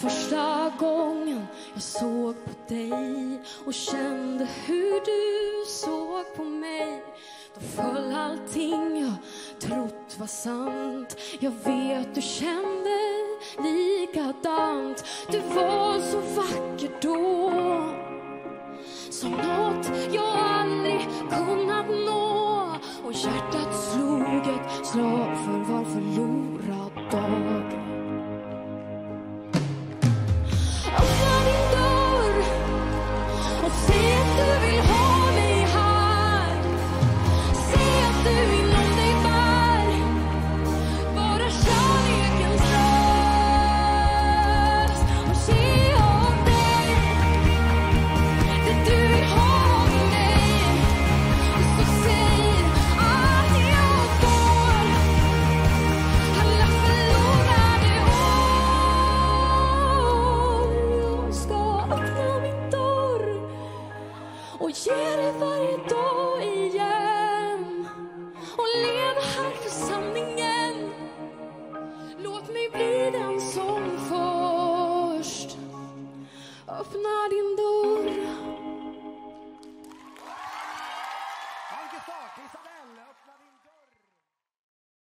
Första gången jag såg på dig och kände hur du såg på mig, då föll allting jag trott var sant. Jag vet du kände likadant. Du var så vacker då, som något jag aldrig kunnat nå. Och hjärtat slog ett slag för var förlorad dag. Öppna din dörr och se att du vill ha mig här. Se att du inom dig bär bara kärlekens röst. Och ge av dig det du vill ha med mig. Och så säg att jag får alla förlorade år. Jag ska öppna min dörr och ge dig varje dag igen. Och leva här för sanningen. Låt mig bli den som först öppnar din dörr.